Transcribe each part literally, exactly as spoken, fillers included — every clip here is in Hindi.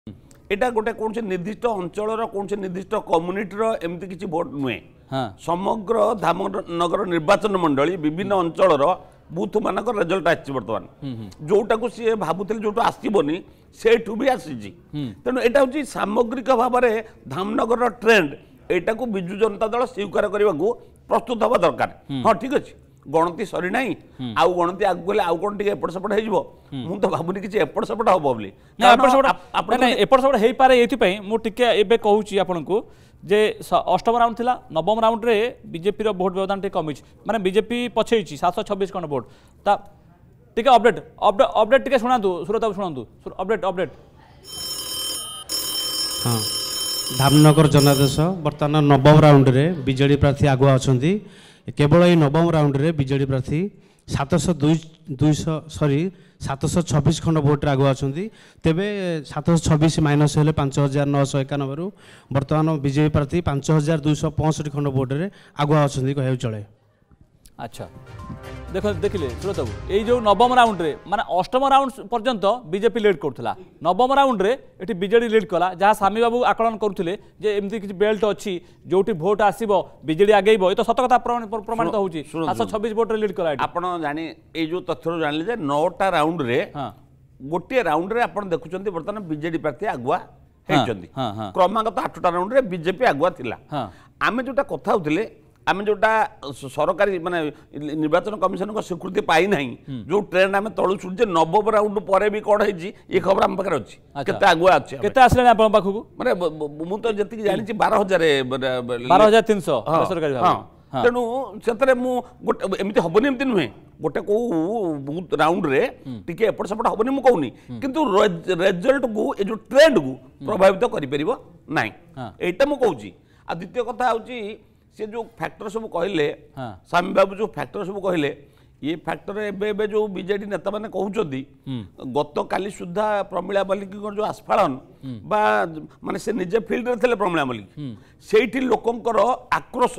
एटा गोटे कौन से निर्दिष्ट अंचल कौन से निर्दिष्ट कम्युनिटीर एमती किसी भोट नुहे समग्र धामनगर निर्वाचन मंडली विभिन्न अंचल बूथ मानक रिजल्ट आसी बर्तमान जोटा को सी भावुले जो आसबनी से भी आसी तेणु यहाँ हूँ सामग्रिक भाव में धामनगर ट्रेंड एटा को बिजु जनता दल स्वीकार करने को प्रस्तुत हवा दरकार। हाँ ठीक अच्छे गणति सरी ना आउ गणति आगे गले आउ कौन एपट सेपट हो मुझे तो भावुनी कि एपट सेपट हम बोली एपट सेपट हो पारे ये मुझे कहूँ आपन को जे अष्टम राउंड थिला नवम राउंड रे बीजेपी रो वोट व्यवधान कमी माने बीजेपी पछे सात सौ छब्बीस खंड वोट ता टिके अपडेट अपडेट अपडेट टिके सुनातु सुरत सुनातु अपडेट अपडेट। हाँ धामनगर जनादेश बर्तमान नवम राउंड रे बीजेडी प्रार्थी आगुआ अछंती केवल ये नवम राउंड रे बीजेडी प्रार्थी सात सौ दुई दुई सॉरी सात सौ छब्बीस खंड भोट आगुआ अछंती तेबे सात सौ छब्बीस माइनस हेले पांच हजार नौ सौ एकानबे रु बर्तमान बीजेपी प्रार्थी पांच हजार दुई सौ पैंसठ खंड भोट रे आगुआ अछंती कहै चले। अच्छा देख देखिले सुरत बाबू ये जो नवम राउंड रे माने अष्टम राउंड पर्यंत बीजेपी लीड करथला नवम राउंड रे एठी बीजेडी लीड कला जहाँ सामी बाबू आकलन करुथिले जे एमती किछि बेल्ट अछि जोटी भोट आसीबो बीजेडी आगेइबो ए तो सत कथा प्रमाणित होउची सात सौ छब्बीस भोट रे लीड कला आपण जानि ए जो तथ्य जानले जे नौटा राउंड रे गोटे राउंड रे आपण देखुचंती वर्तमान बीजेडी प्रार्थी आगुआ हेचंती क्रमागत आठटा राउंड रे बीजेपी आगुआ थिला आमे जोटा कथा होतिले आम जोटा सरकारी माने निर्वाचन कमिशन को स्वीकृति पाई नहीं जो ट्रेंड आम तलु शुणुचे नवम राउंड पर भी कौन है ये खबर आम पाखे अच्छी केते आगुआ अच्छे केते आसले आप पाखु माने मु तो जति जानि बारह हजार बारह हजार तीन सौ सरकारी भाव तेणु से गोटे एमती हेनी एमती नुहे गोटे कौ राउंड रे टिके एपट सेपट हेनी मुझे कहूनी किंतु रिजल्ट को ये जो ट्रेंड को प्रभावित करि ना एटा मु कहूची आ द्वितीय कथा होची से जो फैक्टर सब कहले स्वामी बाबू जो फैक्टर सब कहले ये फैक्टर एबे जो बीजेडी नेता माने कहउचोदी गत काली सुधा प्रमिला मल्लिक जो आस्फालन बा माने से निजे फील्ड रे थले प्रमिला मल्लिक सेठी लोकंकर आक्रोश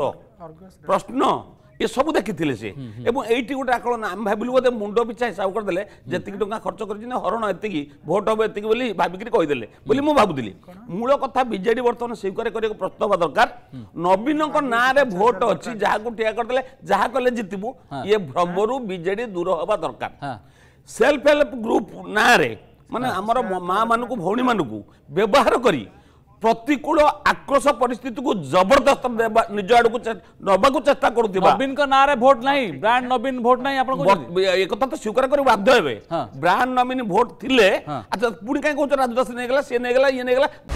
प्रश्न ये सब देखी से एवं एटी गोटे आकलन आम भाविलु बोधे मुंड पिछा हिसाब करदे जी टका खर्च कर हरण एति भोट हम एति बोली भाविक कहीदे बोली मुझे भावुली मूल कथा बीजेडी बर्तमान स्वीकार करने प्रस्तुत हवा दरकार नवीन ना रे भोट अच्छी जहाँ ठिया करदे जहाँ कले जितबू ये भ्रमरू बीजेडी दूर हवा दरकार सेल्फ हेल्प ग्रुप ना रे माने आमर माँ मान भौणी मान व्यवहार करी प्रतिकूल आक्रोश परिस्थिति को जबरदस्त निज आड़ को नवाक चेष्टा नवीन का नारे भोट नहीं ब्रांड नवीन भोट नहीं आपन ये कथा तो स्वीकार कर बाध्य हेबे ब्रांड नवीन भोट थिले अच्छा पुणी कहीं कहछ राजदास नहीं गला से नहीं गला ये नहीं गला